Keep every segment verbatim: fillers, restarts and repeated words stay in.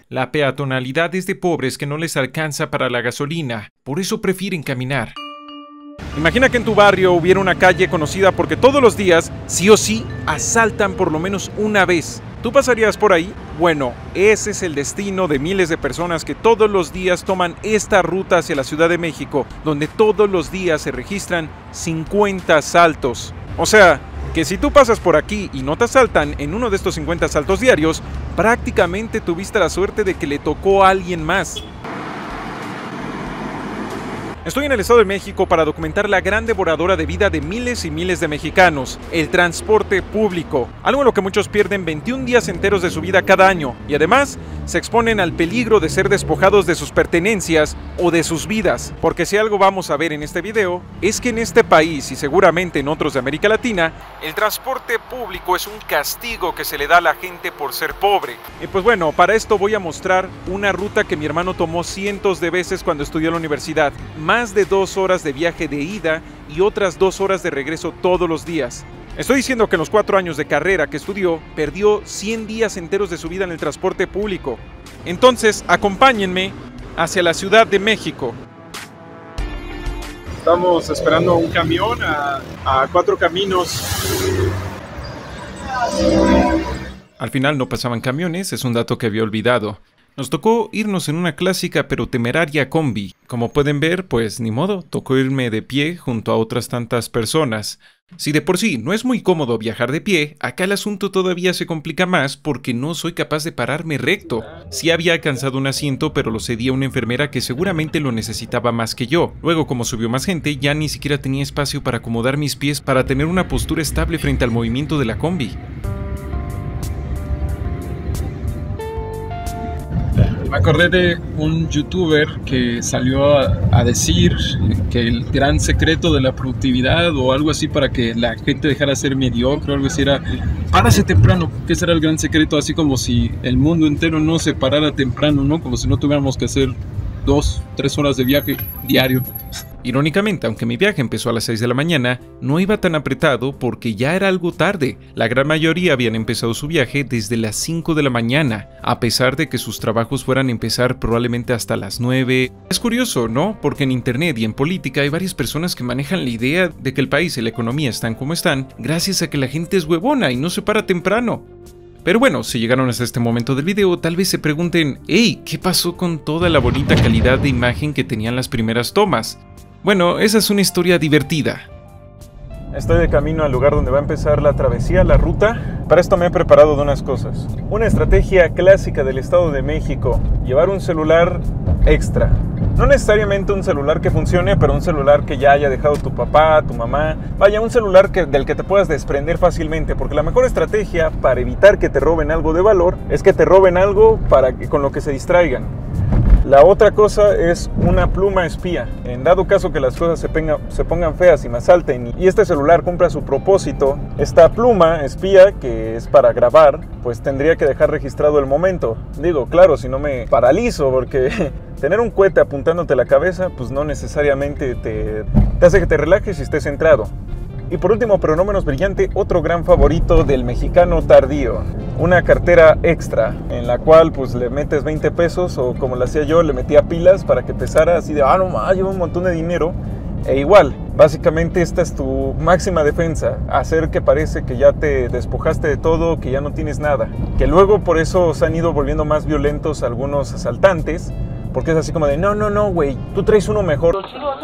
La peatonalidad es de pobres que no les alcanza para la gasolina, por eso prefieren caminar. Imagina que en tu barrio hubiera una calle conocida porque todos los días, sí o sí, asaltan por lo menos una vez. ¿Tú pasarías por ahí? Bueno, ese es el destino de miles de personas que todos los días toman esta ruta hacia la Ciudad de México, donde todos los días se registran cincuenta asaltos. O sea, que si tú pasas por aquí y no te asaltan en uno de estos cincuenta asaltos diarios, prácticamente tuviste la suerte de que le tocó a alguien más. Estoy en el Estado de México para documentar la gran devoradora de vida de miles y miles de mexicanos, el transporte público, algo en lo que muchos pierden veintiún días enteros de su vida cada año y además se exponen al peligro de ser despojados de sus pertenencias o de sus vidas, porque si algo vamos a ver en este video es que en este país y seguramente en otros de América Latina, el transporte público es un castigo que se le da a la gente por ser pobre. Y pues bueno, para esto voy a mostrar una ruta que mi hermano tomó cientos de veces cuando estudió en la universidad, más de dos horas de viaje de ida y otras dos horas de regreso todos los días. Estoy diciendo que en los cuatro años de carrera que estudió, perdió cien días enteros de su vida en el transporte público. Entonces, acompáñenme hacia la Ciudad de México. Estamos esperando un camión a, a Cuatro Caminos. Al final no pasaban camiones, es un dato que había olvidado. Nos tocó irnos en una clásica pero temeraria combi. Como pueden ver, pues ni modo, tocó irme de pie junto a otras tantas personas. Si de por sí no es muy cómodo viajar de pie, acá el asunto todavía se complica más porque no soy capaz de pararme recto. Sí había alcanzado un asiento, pero lo cedí a una enfermera que seguramente lo necesitaba más que yo. Luego, como subió más gente, ya ni siquiera tenía espacio para acomodar mis pies para tener una postura estable frente al movimiento de la combi. Me acordé de un youtuber que salió a, a decir que el gran secreto de la productividad o algo así para que la gente dejara de ser mediocre o algo así era párase temprano, que ese era el gran secreto, así como si el mundo entero no se parara temprano, ¿no? Como si no tuviéramos que hacer dos, tres horas de viaje diario. Irónicamente, aunque mi viaje empezó a las seis de la mañana, no iba tan apretado porque ya era algo tarde. La gran mayoría habían empezado su viaje desde las cinco de la mañana, a pesar de que sus trabajos fueran a empezar probablemente hasta las nueve. Es curioso, ¿no? Porque en internet y en política hay varias personas que manejan la idea de que el país y la economía están como están gracias a que la gente es huevona y no se para temprano. Pero bueno, si llegaron hasta este momento del video, tal vez se pregunten, hey, ¿qué pasó con toda la bonita calidad de imagen que tenían las primeras tomas? Bueno, esa es una historia divertida. Estoy de camino al lugar donde va a empezar la travesía, la ruta. Para esto me he preparado de unas cosas. Una estrategia clásica del Estado de México, llevar un celular extra. No necesariamente un celular que funcione, pero un celular que ya haya dejado tu papá, tu mamá. Vaya, un celular que, del que te puedas desprender fácilmente, porque la mejor estrategia para evitar que te roben algo de valor es que te roben algo para que, con lo que se distraigan. La otra cosa es una pluma espía. En dado caso que las cosas se, penga, se pongan feas y me asalten y este celular cumpla su propósito, esta pluma espía, que es para grabar, pues tendría que dejar registrado el momento. Digo, claro, si no me paralizo, porque tener un cohete apuntándote a la cabeza, pues no necesariamente te, te hace que te relajes y estés centrado. Y por último, pero no menos brillante, otro gran favorito del mexicano tardío. Una cartera extra, en la cual pues le metes veinte pesos, o como lo hacía yo, le metía pilas para que pesara así de, ah, no más, llevo un montón de dinero. E igual, básicamente esta es tu máxima defensa, hacer que parece que ya te despojaste de todo, que ya no tienes nada. Que luego por eso se han ido volviendo más violentos algunos asaltantes, porque es así como de, no, no, no, güey, tú traes uno mejor.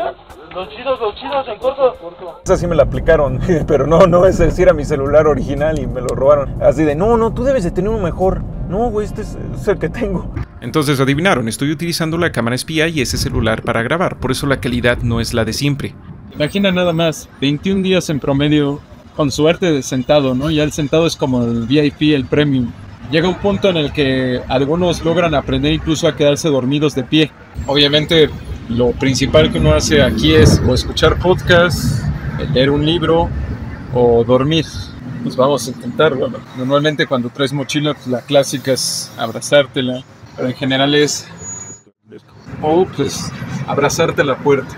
Los chidos, los chidos, en corto. Esa sí me la aplicaron, pero no, no, ese sí era mi celular original y me lo robaron. Así de, no, no, tú debes de tener uno mejor. No, güey, este es, es el que tengo. Entonces adivinaron, estoy utilizando la cámara espía y ese celular para grabar, por eso la calidad no es la de siempre. Imagina nada más, veintiún días en promedio, con suerte de sentado, ¿no? Ya el sentado es como el V I P, el premium. Llega un punto en el que algunos logran aprender incluso a quedarse dormidos de pie. Obviamente, lo principal que uno hace aquí es o escuchar podcasts, leer un libro o dormir. Pues vamos a intentar, bueno, normalmente cuando traes mochila, pues la clásica es abrazártela, pero en general es o pues abrazarte la puerta.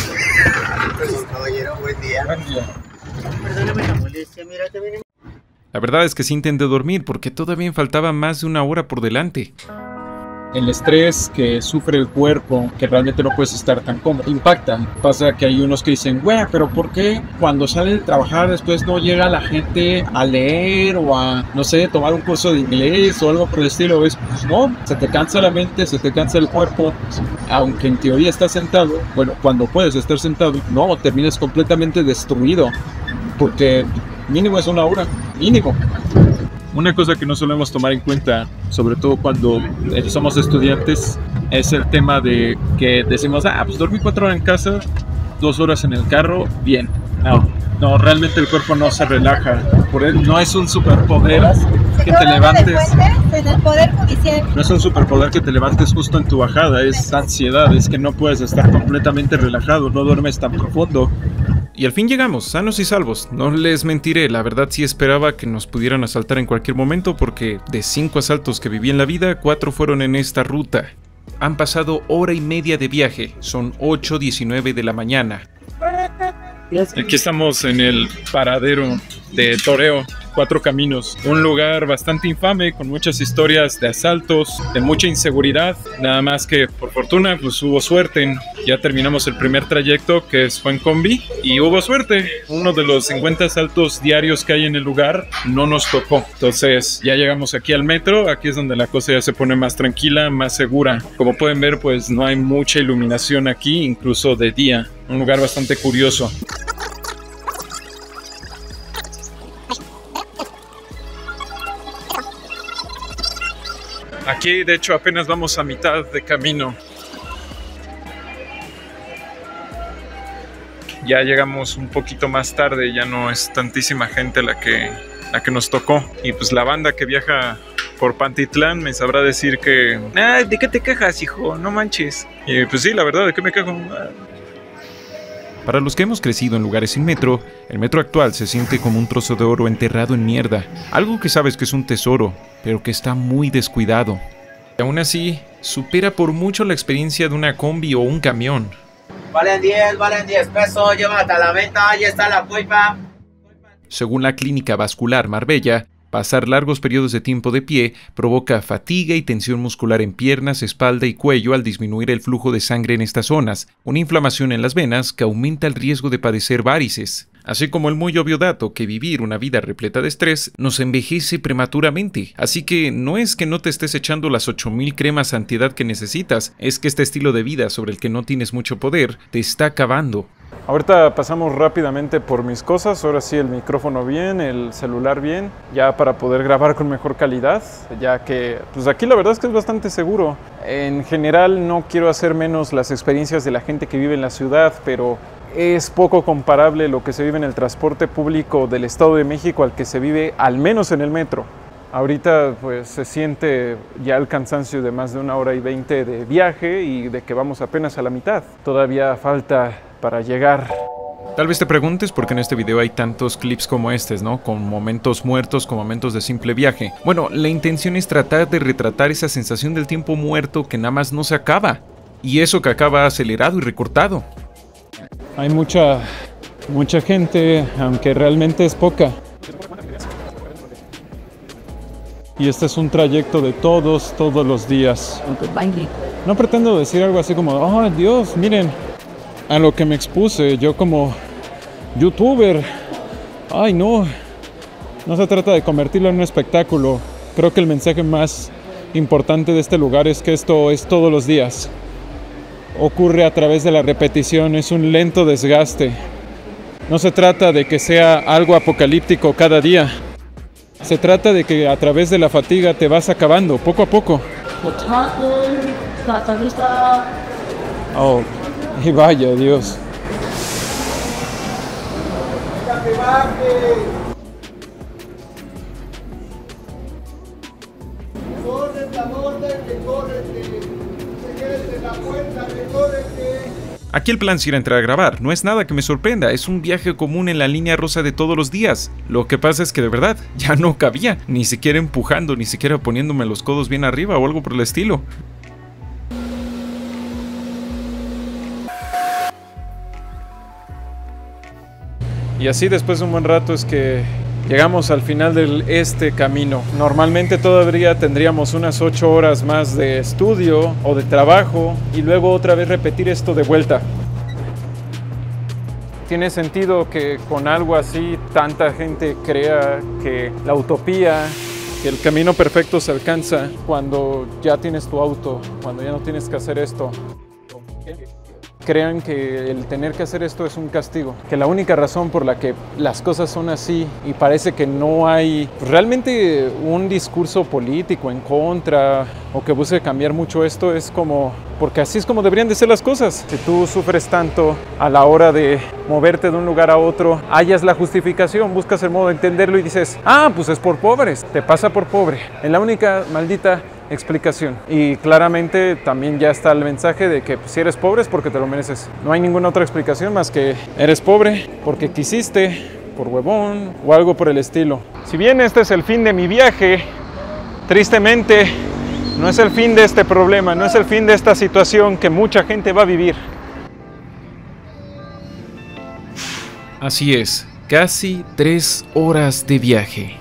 Caballero, buen día. Buen día. Perdóname la molestia, mira, te viene. La verdad es que sí intenté dormir porque todavía me faltaba más de una hora por delante. El estrés que sufre el cuerpo, que realmente no puedes estar tan cómodo, impacta. Pasa que hay unos que dicen, güey, pero ¿por qué cuando sale de trabajar después no llega la gente a leer o a, no sé, tomar un curso de inglés o algo por el estilo? ¿Ves? Pues no, se te cansa la mente, se te cansa el cuerpo, aunque en teoría estás sentado. Bueno, cuando puedes estar sentado, no, terminas completamente destruido, porque mínimo es una hora, mínimo. Una cosa que no solemos tomar en cuenta, sobre todo cuando somos estudiantes, es el tema de que decimos, ah, pues dormí cuatro horas en casa, dos horas en el carro, bien. No, no, realmente el cuerpo no se relaja. Por él no es un superpoder que te levantes. No es un superpoder que te levantes justo en tu bajada, es ansiedad, es que no puedes estar completamente relajado, no duermes tan profundo. Y al fin llegamos, sanos y salvos. No les mentiré, la verdad sí esperaba que nos pudieran asaltar en cualquier momento porque de cinco asaltos que viví en la vida, cuatro fueron en esta ruta. Han pasado hora y media de viaje, son ocho diecinueve de la mañana. Aquí estamos en el paradero de Toreo, Cuatro Caminos, un lugar bastante infame con muchas historias de asaltos, de mucha inseguridad, nada más que por fortuna pues hubo suerte, ya terminamos el primer trayecto que fue en combi y hubo suerte, uno de los cincuenta asaltos diarios que hay en el lugar no nos tocó, entonces ya llegamos aquí al metro, aquí es donde la cosa ya se pone más tranquila, más segura, como pueden ver pues no hay mucha iluminación aquí, incluso de día, un lugar bastante curioso. Aquí, de hecho, apenas vamos a mitad de camino. Ya llegamos un poquito más tarde, ya no es tantísima gente la que, la que nos tocó. Y pues la banda que viaja por Pantitlán me sabrá decir que... Ay, ¿de qué te quejas, hijo? No manches. Y pues sí, la verdad, ¿de qué me quejo? Para los que hemos crecido en lugares sin metro, el metro actual se siente como un trozo de oro enterrado en mierda. Algo que sabes que es un tesoro, pero que está muy descuidado. Y aún así, supera por mucho la experiencia de una combi o un camión. Valen diez, valen diez pesos, llévate a la venta, ahí está la cuipa. Según la Clínica Vascular Marbella, pasar largos periodos de tiempo de pie provoca fatiga y tensión muscular en piernas, espalda y cuello al disminuir el flujo de sangre en estas zonas, una inflamación en las venas que aumenta el riesgo de padecer varices, así como el muy obvio dato que vivir una vida repleta de estrés nos envejece prematuramente, así que no es que no te estés echando las ocho mil cremas antiedad que necesitas, es que este estilo de vida sobre el que no tienes mucho poder te está acabando. Ahorita pasamos rápidamente por mis cosas, ahora sí el micrófono bien, el celular bien, ya para poder grabar con mejor calidad, ya que pues aquí la verdad es que es bastante seguro. En general no quiero hacer menos las experiencias de la gente que vive en la ciudad, pero es poco comparable lo que se vive en el transporte público del Estado de México al que se vive al menos en el metro. Ahorita pues se siente ya el cansancio de más de una hora y veinte de viaje y de que vamos apenas a la mitad. Todavía falta para llegar. Tal vez te preguntes por qué en este video hay tantos clips como estos, ¿no? Con momentos muertos, con momentos de simple viaje. Bueno, la intención es tratar de retratar esa sensación del tiempo muerto que nada más no se acaba. Y eso que acaba acelerado y recortado. Hay mucha, mucha gente, aunque realmente es poca. Y este es un trayecto de todos, todos los días. No pretendo decir algo así como, oh Dios, miren a lo que me expuse yo como youtuber. Ay no, no se trata de convertirlo en un espectáculo. Creo que el mensaje más importante de este lugar es que esto es todos los días. Ocurre a través de la repetición, es un lento desgaste. No se trata de que sea algo apocalíptico cada día. Se trata de que a través de la fatiga te vas acabando, poco a poco. Oh, y vaya Dios. Aquí el plan sí era entrar a grabar, no es nada que me sorprenda, es un viaje común en la línea rosa de todos los días. Lo que pasa es que de verdad, ya no cabía, ni siquiera empujando, ni siquiera poniéndome los codos bien arriba o algo por el estilo. Y así después de un buen rato es que Llegamos al final de este camino. Normalmente todavía tendríamos unas ocho horas más de estudio o de trabajo y luego otra vez repetir esto de vuelta. Tiene sentido que con algo así tanta gente crea que la utopía, que el camino perfecto se alcanza cuando ya tienes tu auto, cuando ya no tienes que hacer esto. Crean que el tener que hacer esto es un castigo, que la única razón por la que las cosas son así y parece que no hay realmente un discurso político en contra o que busque cambiar mucho esto es como porque así es como deberían de ser las cosas. Si tú sufres tanto a la hora de moverte de un lugar a otro, hallas la justificación, buscas el modo de entenderlo y dices, ah, pues es por pobres, te pasa por pobre. En la única maldita explicación. Y claramente también ya está el mensaje de que pues, si eres pobre es porque te lo mereces. No hay ninguna otra explicación más que eres pobre porque quisiste, por huevón o algo por el estilo. Si bien este es el fin de mi viaje, tristemente no es el fin de este problema, no es el fin de esta situación que mucha gente va a vivir. Así es, casi tres horas de viaje.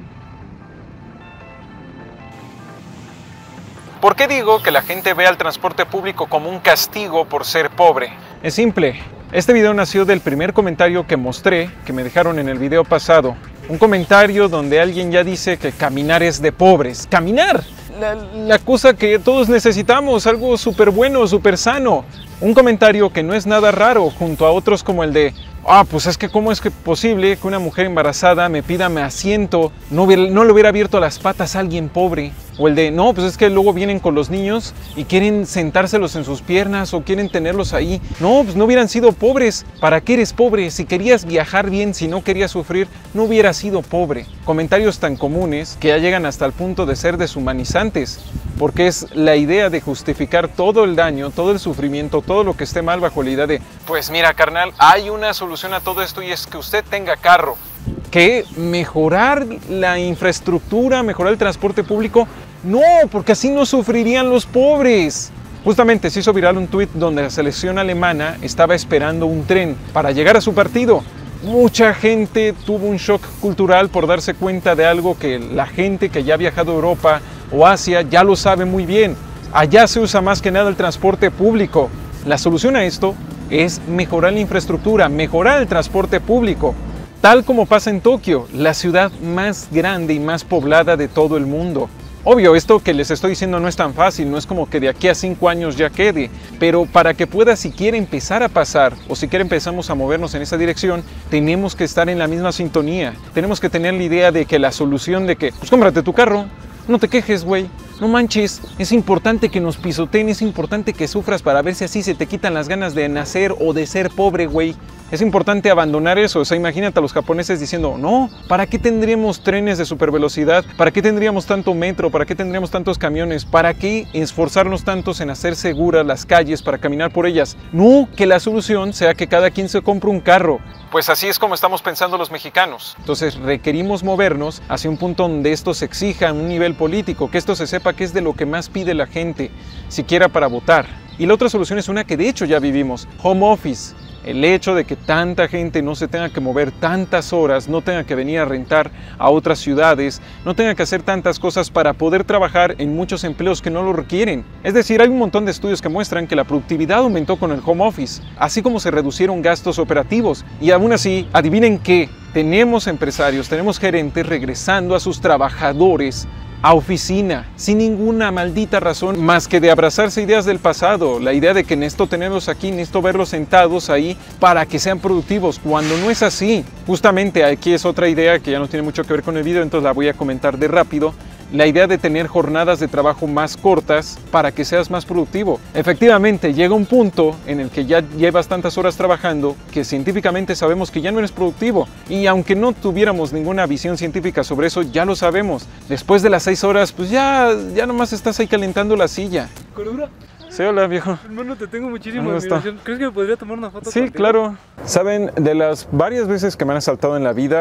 ¿Por qué digo que la gente ve al transporte público como un castigo por ser pobre? Es simple. Este video nació del primer comentario que mostré, que me dejaron en el video pasado. Un comentario donde alguien ya dice que caminar es de pobres. ¡Caminar! La, la cosa que todos necesitamos, algo súper bueno, súper sano. Un comentario que no es nada raro, junto a otros como el de ah, pues es que cómo es que posible que una mujer embarazada me pida mi asiento, no, hubiera, no le hubiera abierto las patas a alguien pobre. O el de, no, pues es que luego vienen con los niños y quieren sentárselos en sus piernas o quieren tenerlos ahí. No, pues no hubieran sido pobres. ¿Para qué eres pobre? Si querías viajar bien, si no querías sufrir, no hubieras sido pobre. Comentarios tan comunes que ya llegan hasta el punto de ser deshumanizantes, porque es la idea de justificar todo el daño, todo el sufrimiento, todo lo que esté mal bajo la idea de, pues mira, carnal, hay una solución a todo esto y es que usted tenga carro. ¿Qué? ¿Mejorar la infraestructura, mejorar el transporte público? No, porque así no sufrirían los pobres. Justamente se hizo viral un tuit donde la selección alemana estaba esperando un tren para llegar a su partido. Mucha gente tuvo un shock cultural por darse cuenta de algo que la gente que ya ha viajado a Europa o Asia ya lo sabe muy bien. Allá se usa más que nada el transporte público. La solución a esto es mejorar la infraestructura, mejorar el transporte público. Tal como pasa en Tokio, la ciudad más grande y más poblada de todo el mundo. Obvio, esto que les estoy diciendo no es tan fácil, no es como que de aquí a cinco años ya quede, pero para que pueda siquiera empezar a pasar o siquiera empezamos a movernos en esa dirección, tenemos que estar en la misma sintonía. Tenemos que tener la idea de que la solución de que, pues cómprate tu carro, no te quejes, güey. No manches, es importante que nos pisoteen, es importante que sufras para ver si así se te quitan las ganas de nacer o de ser pobre, güey. Es importante abandonar eso, o sea, imagínate a los japoneses diciendo, no, ¿para qué tendríamos trenes de supervelocidad? ¿Para qué tendríamos tanto metro? ¿Para qué tendríamos tantos camiones? ¿Para qué esforzarnos tantos en hacer seguras las calles para caminar por ellas? No, que la solución sea que cada quien se compre un carro. Pues así es como estamos pensando los mexicanos. Entonces requerimos movernos hacia un punto donde esto se exija a un nivel político, que esto se sepa que es de lo que más pide la gente, siquiera para votar. Y la otra solución es una que de hecho ya vivimos, home office. El hecho de que tanta gente no se tenga que mover tantas horas, no tenga que venir a rentar a otras ciudades, no tenga que hacer tantas cosas para poder trabajar en muchos empleos que no lo requieren. Es decir, hay un montón de estudios que muestran que la productividad aumentó con el home office, así como se reducieron gastos operativos. Y aún así, adivinen qué, tenemos empresarios, tenemos gerentes regresando a sus trabajadores a oficina, sin ninguna maldita razón más que de abrazarse ideas del pasado, la idea de que necesito tenerlos aquí, necesito verlos sentados ahí para que sean productivos, cuando no es así. Justamente aquí es otra idea que ya no tiene mucho que ver con el video, entonces la voy a comentar de rápido. La idea de tener jornadas de trabajo más cortas para que seas más productivo. Efectivamente, llega un punto en el que ya llevas tantas horas trabajando que científicamente sabemos que ya no eres productivo. Y aunque no tuviéramos ninguna visión científica sobre eso, ya lo sabemos. Después de las seis horas, pues ya, ya nomás estás ahí calentando la silla. ¿Cordura? Sí, hola, viejo. Hermano, te tengo muchísima admiración. ¿Crees que me podría tomar una foto Sí, contigo? claro. Saben, de las varias veces que me han asaltado en la vida,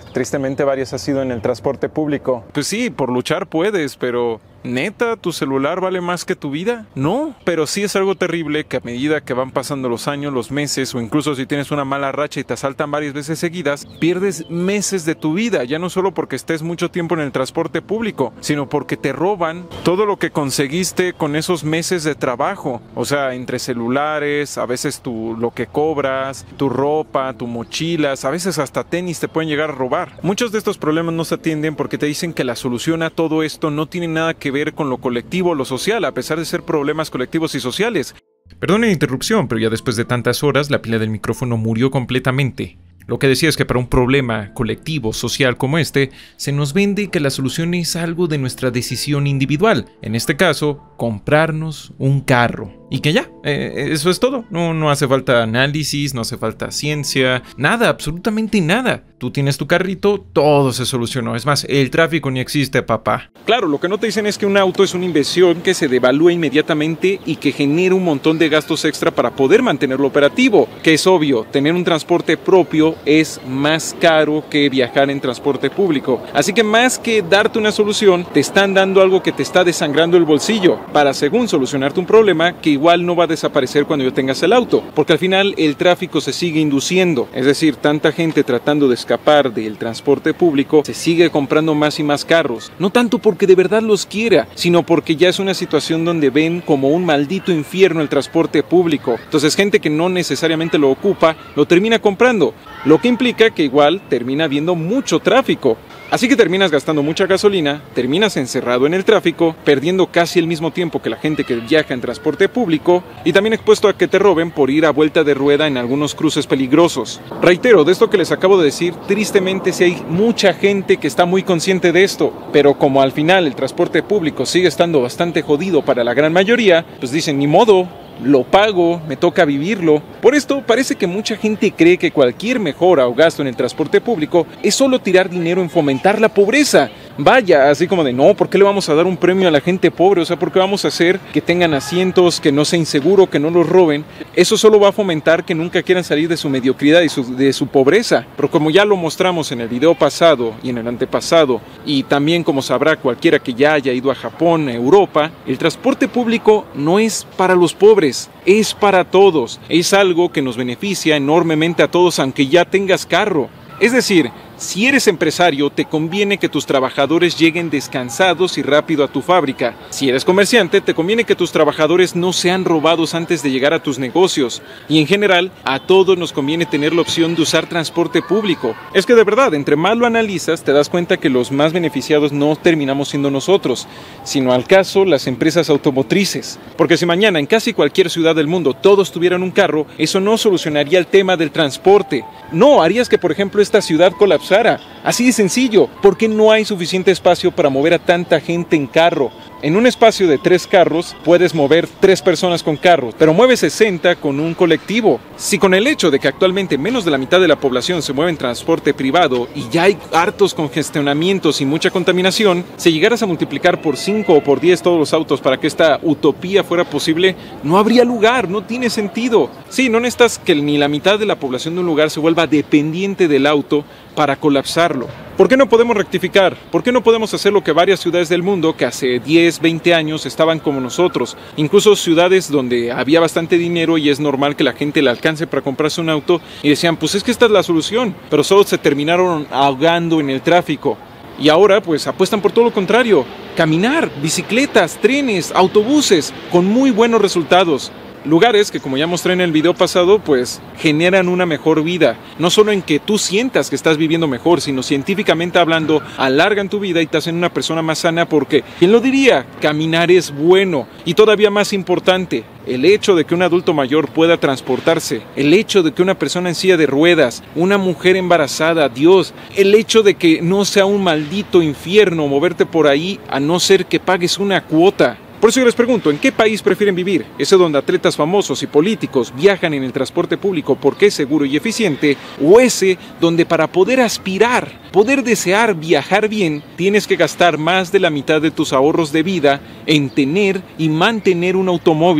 Tristemente varias ha sido en el transporte público. Pues sí, por luchar puedes, pero ¿neta tu celular vale más que tu vida? No, pero sí es algo terrible que a medida que van pasando los años, los meses, o incluso si tienes una mala racha y te asaltan varias veces seguidas, pierdes meses de tu vida, ya no solo porque estés mucho tiempo en el transporte público, sino porque te roban todo lo que conseguiste con esos meses de trabajo. O sea, entre celulares, a veces tu, lo que cobras, tu ropa, tu mochilas, a veces hasta tenis te pueden llegar a robar. Muchos de estos problemas no se atienden porque te dicen que la solución a todo esto no tiene nada que ver con lo colectivo o lo social, a pesar de ser problemas colectivos y sociales. Perdone la interrupción, pero ya después de tantas horas la pila del micrófono murió completamente. Lo que decía es que para un problema colectivo, social como este, se nos vende que la solución es algo de nuestra decisión individual. En este caso, comprarnos un carro. Y que ya, eh, eso es todo. No, no hace falta análisis, no hace falta ciencia, nada, absolutamente nada. Tú tienes tu carrito, todo se solucionó. Es más, el tráfico ni existe, papá. Claro, lo que no te dicen es que un auto es una inversión que se devalúa inmediatamente y que genera un montón de gastos extra para poder mantenerlo operativo. Que es obvio, tener un transporte propio es más caro que viajar en transporte público. Así que más que darte una solución, te están dando algo que te está desangrando el bolsillo para, según, solucionarte un problema que igual no va a desaparecer cuando ya tengas el auto, porque al final el tráfico se sigue induciendo, es decir, tanta gente tratando de escapar del transporte público, se sigue comprando más y más carros, no tanto porque de verdad los quiera, sino porque ya es una situación donde ven como un maldito infierno el transporte público. Entonces gente que no necesariamente lo ocupa, lo termina comprando, lo que implica que igual termina habiendo mucho tráfico. Así que terminas gastando mucha gasolina, terminas encerrado en el tráfico, perdiendo casi el mismo tiempo que la gente que viaja en transporte público y también expuesto a que te roben por ir a vuelta de rueda en algunos cruces peligrosos. Reitero, de esto que les acabo de decir, tristemente sí hay mucha gente que está muy consciente de esto, pero como al final el transporte público sigue estando bastante jodido para la gran mayoría, pues dicen ni modo, lo pago, me toca vivirlo. Por esto, parece que mucha gente cree que cualquier mejora o gasto en el transporte público es solo tirar dinero en fomentar la pobreza. Vaya, así como de no, ¿por qué le vamos a dar un premio a la gente pobre? O sea, ¿por qué vamos a hacer que tengan asientos, que no sea inseguro, que no los roben? Eso solo va a fomentar que nunca quieran salir de su mediocridad y su, de su pobreza. Pero como ya lo mostramos en el video pasado y en el antepasado, y también como sabrá cualquiera que ya haya ido a Japón, a Europa, el transporte público no es para los pobres, es para todos. Es algo que nos beneficia enormemente a todos, aunque ya tengas carro. Es decir, si eres empresario, te conviene que tus trabajadores lleguen descansados y rápido a tu fábrica. Si eres comerciante, te conviene que tus trabajadores no sean robados antes de llegar a tus negocios. Y en general, a todos nos conviene tener la opción de usar transporte público. Es que de verdad, entre más lo analizas, te das cuenta que los más beneficiados no terminamos siendo nosotros, sino al caso las empresas automotrices. Porque si mañana en casi cualquier ciudad del mundo todos tuvieran un carro, eso no solucionaría el tema del transporte. No, harías que por ejemplo esta ciudad colapsara. Así de sencillo, porque no hay suficiente espacio para mover a tanta gente en carro. En un espacio de tres carros puedes mover tres personas con carros, pero mueves sesenta con un colectivo. Si con el hecho de que actualmente menos de la mitad de la población se mueve en transporte privado y ya hay hartos congestionamientos y mucha contaminación, si llegaras a multiplicar por cinco o por diez todos los autos para que esta utopía fuera posible, no habría lugar, no tiene sentido. Sí, no necesitas que ni la mitad de la población de un lugar se vuelva dependiente del auto para colapsarlo. ¿Por qué no podemos rectificar? ¿Por qué no podemos hacer lo que varias ciudades del mundo que hace diez, veinte años estaban como nosotros? Incluso ciudades donde había bastante dinero y es normal que la gente le alcance para comprarse un auto y decían, pues es que esta es la solución, pero solo se terminaron ahogando en el tráfico. Y ahora pues apuestan por todo lo contrario, caminar, bicicletas, trenes, autobuses, con muy buenos resultados. Lugares que, como ya mostré en el video pasado, pues generan una mejor vida. No solo en que tú sientas que estás viviendo mejor, sino científicamente hablando, alargan tu vida y te hacen una persona más sana porque, ¿quién lo diría? Caminar es bueno. Y todavía más importante, el hecho de que un adulto mayor pueda transportarse, el hecho de que una persona en silla de ruedas, una mujer embarazada, Dios, el hecho de que no sea un maldito infierno moverte por ahí a no ser que pagues una cuota. Por eso yo les pregunto, ¿en qué país prefieren vivir? ¿Ese donde atletas famosos y políticos viajan en el transporte público porque es seguro y eficiente? ¿O ese donde para poder aspirar, poder desear viajar bien, tienes que gastar más de la mitad de tus ahorros de vida en tener y mantener un automóvil?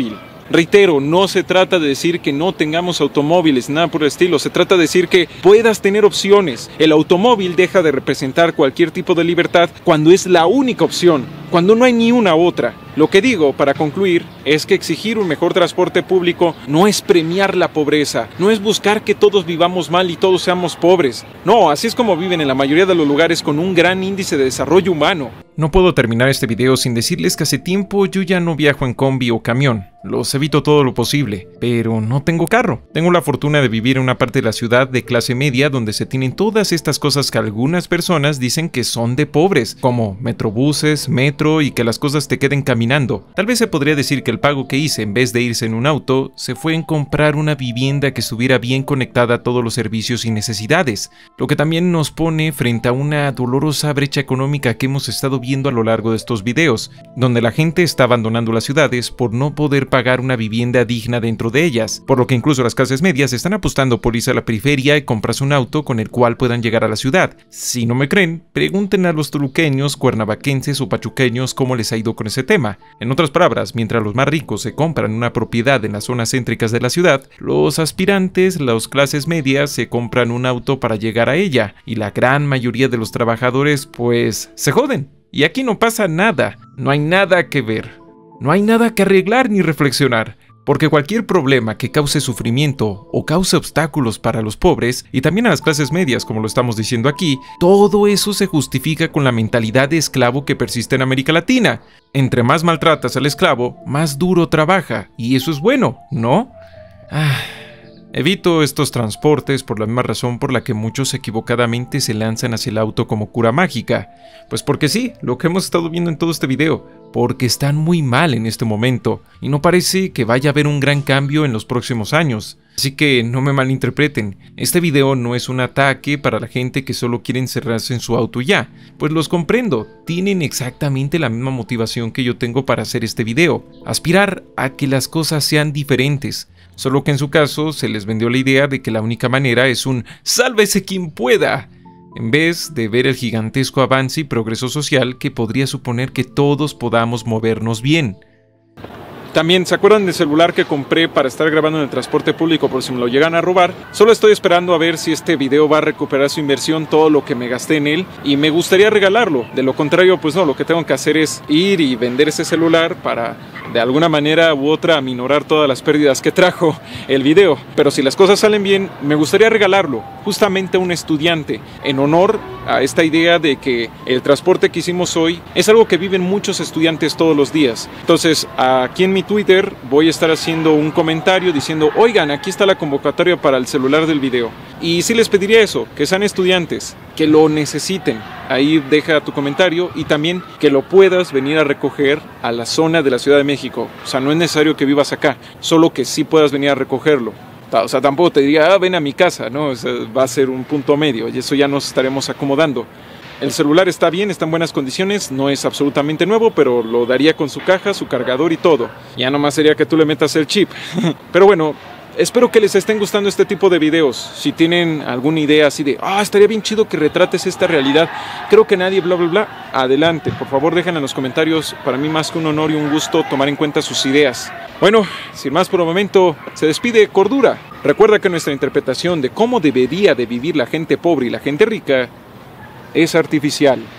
Reitero, no se trata de decir que no tengamos automóviles, nada por el estilo. Se trata de decir que puedas tener opciones. El automóvil deja de representar cualquier tipo de libertad cuando es la única opción, cuando no hay ni una otra. Lo que digo, para concluir, es que exigir un mejor transporte público no es premiar la pobreza, no es buscar que todos vivamos mal y todos seamos pobres. No, así es como viven en la mayoría de los lugares con un gran índice de desarrollo humano. No puedo terminar este video sin decirles que hace tiempo yo ya no viajo en combi o camión. Los evito todo lo posible, pero no tengo carro. Tengo la fortuna de vivir en una parte de la ciudad de clase media donde se tienen todas estas cosas que algunas personas dicen que son de pobres, como metrobuses, metro y que las cosas te queden caminando. Tal vez se podría decir que el pago que hice en vez de irse en un auto, se fue en comprar una vivienda que estuviera bien conectada a todos los servicios y necesidades, lo que también nos pone frente a una dolorosa brecha económica que hemos estado viendo a lo largo de estos videos, donde la gente está abandonando las ciudades por no poder pagar una vivienda digna dentro de ellas, por lo que incluso las clases medias están apostando por irse a la periferia y comprarse un auto con el cual puedan llegar a la ciudad. Si no me creen, pregunten a los toluqueños, cuernavaquenses o pachuqueños cómo les ha ido con ese tema. En otras palabras, mientras los más ricos se compran una propiedad en las zonas céntricas de la ciudad, los aspirantes, las clases medias, se compran un auto para llegar a ella, y la gran mayoría de los trabajadores pues se joden. Y aquí no pasa nada, no hay nada que ver. No hay nada que arreglar ni reflexionar, porque cualquier problema que cause sufrimiento o cause obstáculos para los pobres, y también a las clases medias como lo estamos diciendo aquí, todo eso se justifica con la mentalidad de esclavo que persiste en América Latina. Entre más maltratas al esclavo, más duro trabaja, y eso es bueno, ¿no? Ah... Evito estos transportes por la misma razón por la que muchos equivocadamente se lanzan hacia el auto como cura mágica. Pues porque sí, lo que hemos estado viendo en todo este video, porque están muy mal en este momento, y no parece que vaya a haber un gran cambio en los próximos años. Así que no me malinterpreten, este video no es un ataque para la gente que solo quiere encerrarse en su auto y ya, pues los comprendo, tienen exactamente la misma motivación que yo tengo para hacer este video, aspirar a que las cosas sean diferentes. Solo que en su caso se les vendió la idea de que la única manera es un ¡sálvese quien pueda!, en vez de ver el gigantesco avance y progreso social que podría suponer que todos podamos movernos bien. También, ¿se acuerdan del celular que compré para estar grabando en el transporte público por si me lo llegan a robar? Solo estoy esperando a ver si este video va a recuperar su inversión, todo lo que me gasté en él, y me gustaría regalarlo. De lo contrario, pues no, lo que tengo que hacer es ir y vender ese celular para, de alguna manera u otra, aminorar todas las pérdidas que trajo el video. Pero si las cosas salen bien, me gustaría regalarlo, justamente a un estudiante, en honor a esta idea de que el transporte que hicimos hoy es algo que viven muchos estudiantes todos los días. Entonces, aquí en mi Twitter voy a estar haciendo un comentario diciendo, oigan, aquí está la convocatoria para el celular del video. Y sí les pediría eso, que sean estudiantes, que lo necesiten. Ahí deja tu comentario, y también que lo puedas venir a recoger a la zona de la Ciudad de México. O sea, no es necesario que vivas acá, solo que sí puedas venir a recogerlo. O sea, tampoco te diría, ah, ven a mi casa, ¿no? O sea, va a ser un punto medio, y eso ya nos estaremos acomodando. El celular está bien, está en buenas condiciones, no es absolutamente nuevo, pero lo daría con su caja, su cargador y todo. Ya nomás sería que tú le metas el chip. Pero bueno, espero que les estén gustando este tipo de videos. Si tienen alguna idea así de, ah, estaría bien chido que retrates esta realidad, creo que nadie, bla, bla, bla, adelante. Por favor, déjenla en los comentarios. Para mí más que un honor y un gusto tomar en cuenta sus ideas. Bueno, sin más por el momento, se despide Cordura. Recuerda que nuestra interpretación de cómo debería de vivir la gente pobre y la gente rica es artificial.